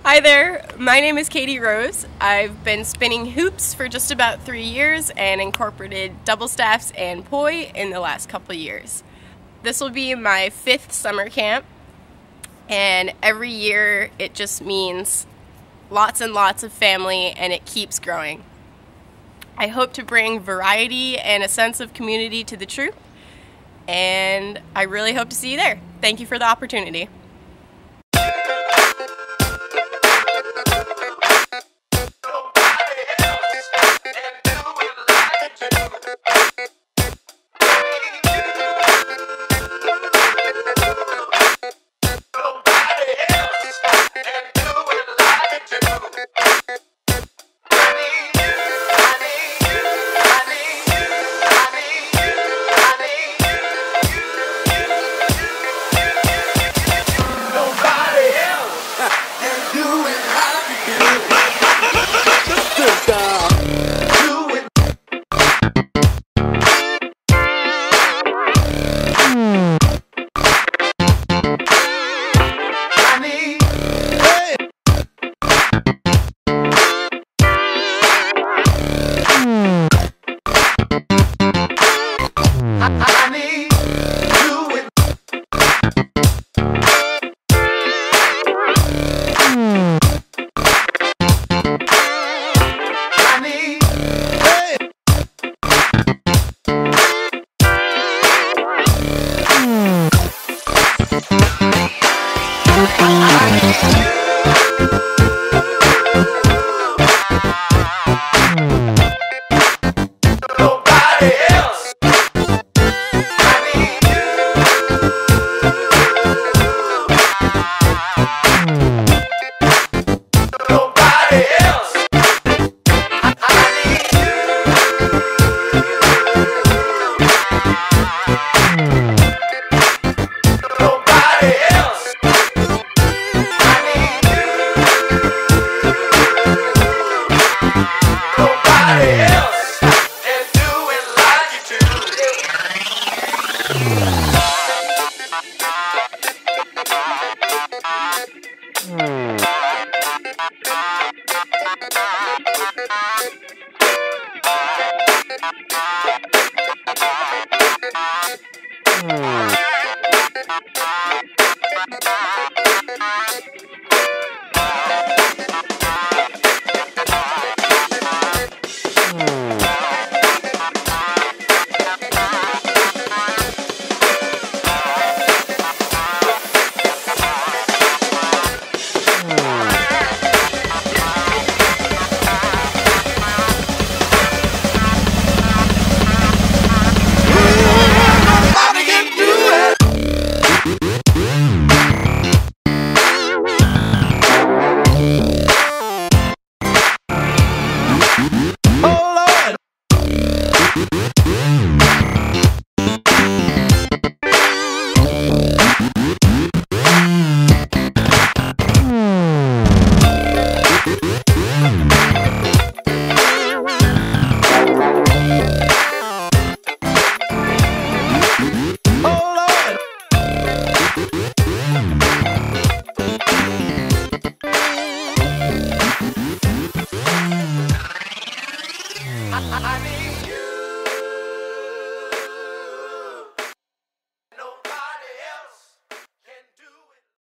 Hi there, my name is Katie Rose. I've been spinning hoops for just about 3 years and incorporated double staffs and poi in the last couple years. This will be my 5th summer camp, and every year it just means lots and lots of family, and it keeps growing. I hope to bring variety and a sense of community to the troop, and I really hope to see you there. Thank you for the opportunity.